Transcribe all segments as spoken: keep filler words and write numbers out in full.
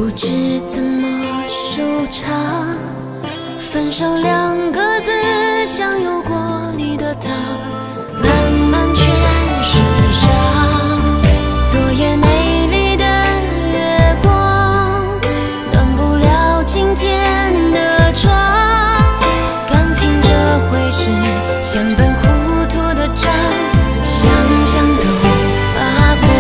不知怎么收场。分手两个字，像有过你的他，慢慢全是伤。昨夜美丽的月光，暖不了今天的床。感情这回事，像本糊涂的账，想想都发光。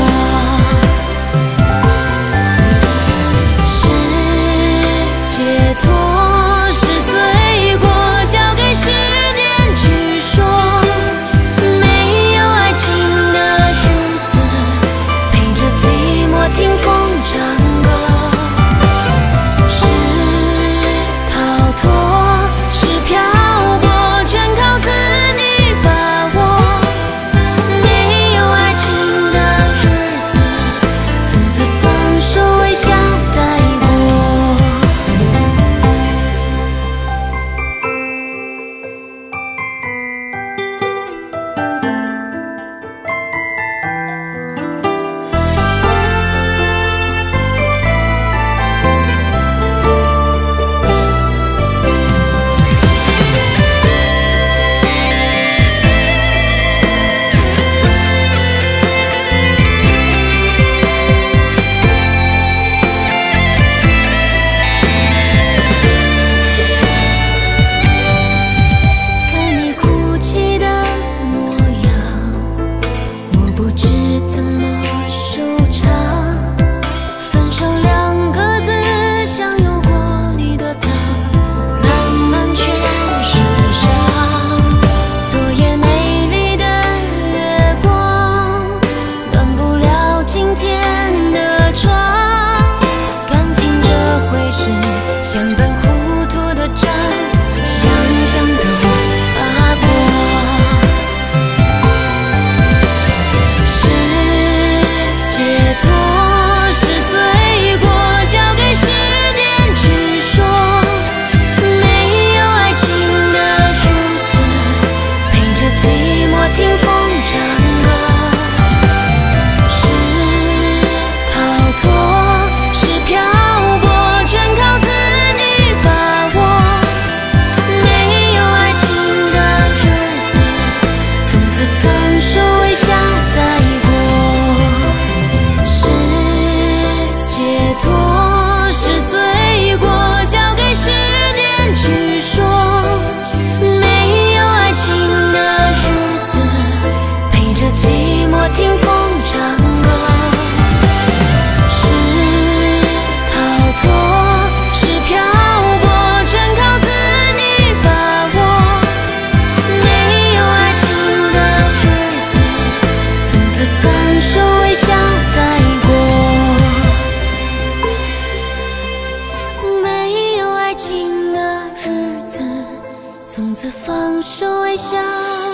是解脱，是罪过，交给时间去说。没有爱情的日子，陪着寂寞听风唱歌。是逃脱，是漂泊，全靠自己把握。没有爱情的日子，从此放手，微笑带过。看你哭泣的模样，我不知怎么收场。分手两个字，像有过你的他，慢慢全是伤。昨夜美丽的月光，暖不了今天的床。感情这回事，像本糊涂的账，想想都发光。是解脱，是罪过，交给时间去说。没有爱情的日子，陪着寂寞听风唱歌。是逃脱，是漂泊，全靠自己把握。没有爱情的日子，从此放手，微笑带过。是解脱，是罪过，交给时间去说。没有爱情的日子，陪着寂寞听风唱歌。是逃脱，是漂泊，全靠自己把握。没有爱情的日子，从此放手，微笑带过。没有爱情的日子，从此放手，微笑。